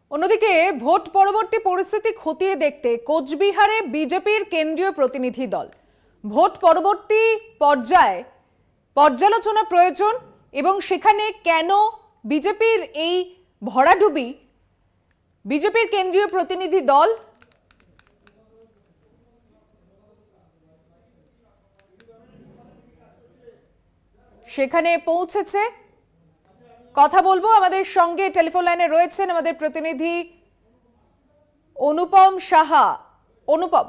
অন্যদিকে ভোট পরবর্তী পরিস্থিতি খতিয়ে দেখতে কোচবিহারে বিজেপির কেন্দ্রীয় প্রতিনিধি দল ভোট পরবর্তী পর্যায়ে পর্যালোচনা প্রয়োজন এবং সেখানে কেন বিজেপির এই ভরাডুবি বিজেপির কেন্দ্রীয় প্রতিনিধি দল সেখানে পৌঁছেছে। কথা বলবো, আমাদের সঙ্গে টেলিফোন লাইনে রয়েছেন আমাদের প্রতিনিধি অনুপম সাহা। অনুপম,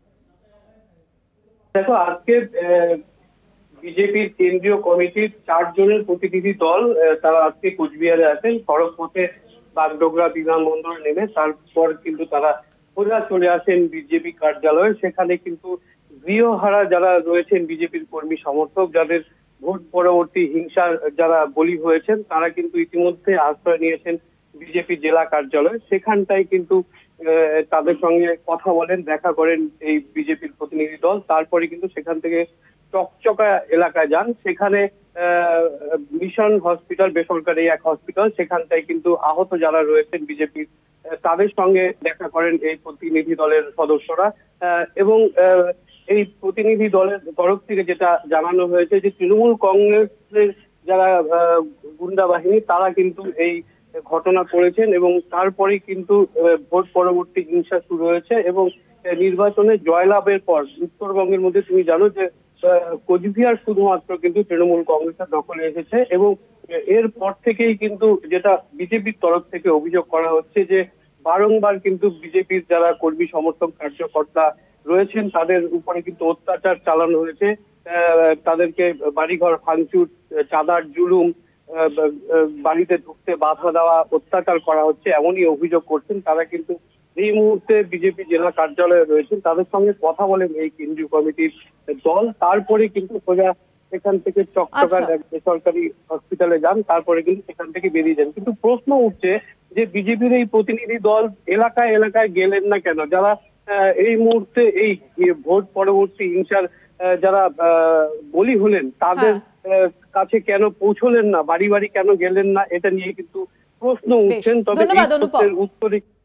দেখো, আজকে বিজেপির কেন্দ্রীয় কমিটির 4 জনের প্রতিনিধি দল তারা আজকে কোচবিহারে আছেন। সড়ক পথে বাগডোগরা বিমানবন্দরে নেমে তারপর কিন্তু তারা সোজা চলে আসেন বিজেপি কার্যালয়ে। সেখানে কিন্তু গৃহহারা যারা রয়েছেন বিজেপির কর্মী সমর্থক, যাদের ভোট পরবর্তী হিংসার যারা বলি হয়েছেন, তারা কিন্তু ইতিমধ্যে আশ্রয় নিয়েছেন বিজেপি জেলা কার্যালয়ে। সেখানটাই কিন্তু তাদের সঙ্গে কথা বলেন, দেখা করেন এই বিজেপির প্রতিনিধি দল। তারপরে কিন্তু সেখান থেকে চকচকা এলাকায় যান। সেখানে মিশন হসপিটাল, বেসরকারি এক হসপিটাল, সেখানটায় কিন্তু আহত যারা রয়েছেন বিজেপির তাদের সঙ্গে দেখা করেন এই প্রতিনিধি দলের সদস্যরা। এবং এই প্রতিনিধি দলের তরফ থেকে যেটা জানানো হয়েছে যে তৃণমূল কংগ্রেসের যারা গুন্ডা বাহিনী তারা কিন্তু এই ঘটনা করেছেন এবং তারপরে কিন্তু ভোট পরবর্তী হিংসা শুরু হয়েছে। এবং নির্বাচনে জয়লাভের পর উত্তরবঙ্গের মধ্যে তুমি জানো যে কোচবিহার শুধুমাত্র কিন্তু তৃণমূল কংগ্রেসের দখলে এসেছে। এবং এরপর থেকেই কিন্তু যেটা বিজেপির তরফ থেকে অভিযোগ করা হচ্ছে যে বারংবার কিন্তু বিজেপির যারা কর্মী সমর্থক কার্যকর্তা রয়েছেন তাদের উপরে কিন্তু অত্যাচার চালানো হয়েছে। তাদেরকে বাড়িঘর ভাঙচুর, চাঁদার জুলুম, বাড়িতে ঢুকতে বাধা দেওয়া, অত্যাচার করা হচ্ছে, এমনই অভিযোগ করছেন তারা। কিন্তু এই মুহূর্তে বিজেপি জেলা কার্যালয়ে রয়েছেন, তাদের সঙ্গে কথা বলেন এই কেন্দ্রীয় কমিটির দল। তারপরে কিন্তু সোজা সেখান থেকে চকচকা বেসরকারি হসপিটালে যান, তারপরে কিন্তু সেখান থেকে বেরিয়ে যান। কিন্তু প্রশ্ন উঠছে যে বিজেপির এই প্রতিনিধি দল এলাকায় এলাকায় গেলেন না কেন? যারা এই মুহূর্তে এই ভোট পরবর্তী হিংসার যারা বলি হলেন তাদের কাছে কেন পৌঁছলেন না, বাড়ি বাড়ি কেন গেলেন না, এটা নিয়ে কিন্তু প্রশ্ন উঠছেন। তবে উত্তরে